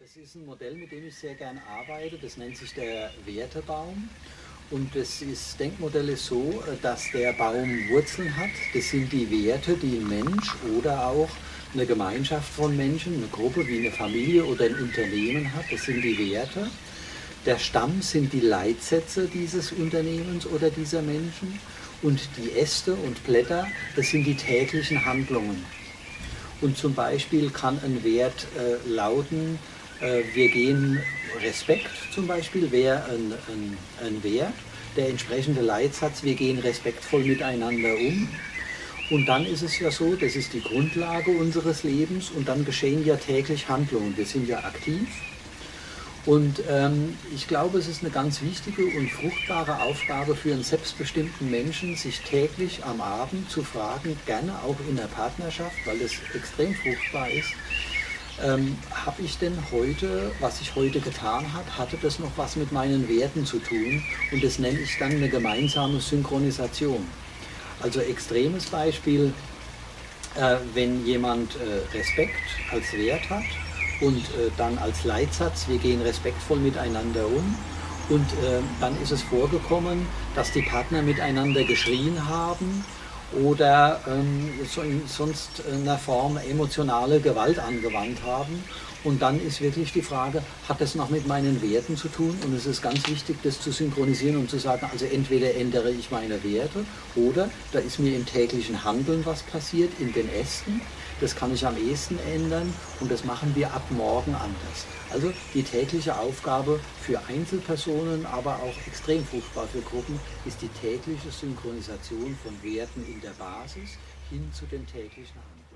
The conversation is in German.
Das ist ein Modell, mit dem ich sehr gern arbeite. Das nennt sich der Wertebaum. Und das Denkmodell ist so, dass der Baum Wurzeln hat. Das sind die Werte, die ein Mensch oder auch eine Gemeinschaft von Menschen, eine Gruppe wie eine Familie oder ein Unternehmen hat. Das sind die Werte. Der Stamm sind die Leitsätze dieses Unternehmens oder dieser Menschen. Und die Äste und Blätter, das sind die täglichen Handlungen. Und zum Beispiel kann ein Wert lauten, wir gehen Respekt zum Beispiel, wäre ein Wert. Der entsprechende Leitsatz, wir gehen respektvoll miteinander um. Und dann ist es ja so, das ist die Grundlage unseres Lebens und dann geschehen ja täglich Handlungen. Wir sind ja aktiv. Und ich glaube, es ist eine ganz wichtige und fruchtbare Aufgabe für einen selbstbestimmten Menschen, sich täglich am Abend zu fragen, gerne auch in der Partnerschaft, weil es extrem fruchtbar ist, habe ich denn heute, was ich heute getan habe, hatte das noch was mit meinen Werten zu tun? Und das nenne ich dann eine gemeinsame Synchronisation. Also extremes Beispiel, wenn jemand Respekt als Wert hat und dann als Leitsatz, wir gehen respektvoll miteinander um. Und dann ist es vorgekommen, dass die Partner miteinander geschrien haben oder sonst in einer Form emotionale Gewalt angewandt haben. Und dann ist wirklich die Frage, hat das noch mit meinen Werten zu tun? Und es ist ganz wichtig, das zu synchronisieren und zu sagen, also entweder ändere ich meine Werte oder da ist mir im täglichen Handeln was passiert, in den Ästen. Das kann ich am ehesten ändern und das machen wir ab morgen anders. Also die tägliche Aufgabe für Einzelpersonen, aber auch extrem fruchtbar für Gruppen, ist die tägliche Synchronisation von Werten in der Basis hin zu den täglichen Handlungen.